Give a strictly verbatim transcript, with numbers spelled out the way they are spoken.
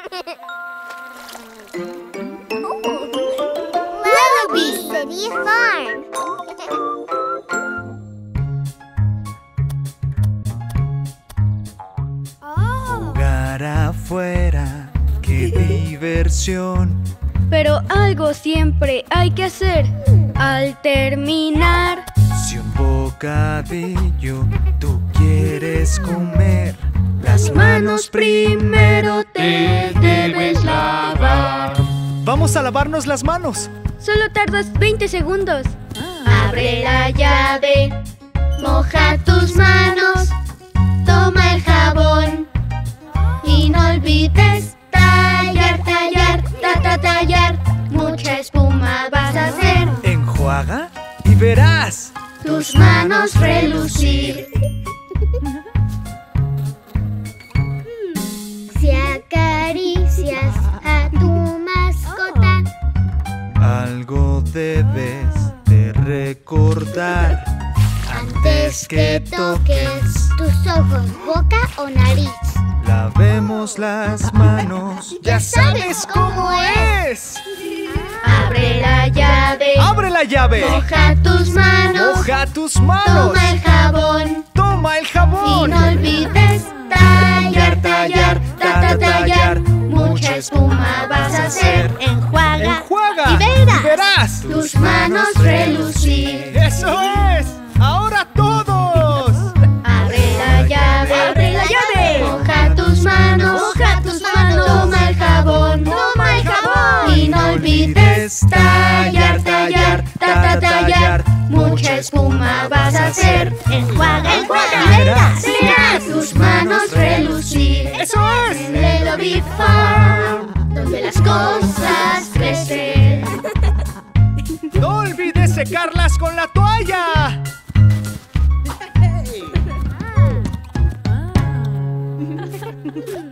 Lullaby City Farm. Jugar afuera, qué diversión. Pero algo siempre hay que hacer al terminar. Si un bocadillo tú quieres comer, las manos primero te debes lavar. Vamos a lavarnos las manos. Solo tardas veinte segundos. Abre la llave, moja tus manos, toma el jabón y no olvides tallar, tallar, ta, ta, tallar. Mucha espuma vas a hacer. Enjuaga y verás tus manos relucir. Si acaricias a tu mascota, algo debes de recordar antes que toques tus ojos, boca o nariz. Lavemos las manos. Ya sabes cómo es. Abre la llave. ¡Abre la llave! Moja tus manos. ¡Moja tus manos! Toma el jabón. ¡Toma el jabón! Y no olvides tallar, tallar, ta, ta, tallar. Mucha espuma vas a hacer. Enjuaga. ¡Enjuaga! Y verás, y verás tus manos relucir. ¡Eso es! ¡Ahora todos! Abre la llave. ¡Abre la llave! Moja tus manos. Moja tus manos. Toma el jabón. Toma el jabón. Y no olvides tallar, tallar, ta, ta, tallar. Mucha espuma vas a hacer. Enjuaga, enjuaga. Y verás, verás tus manos relucir. ¡Eso es! Lullaby Farm, donde las cosas crecen. ¡No olvides secarlas con la toalla! Ah.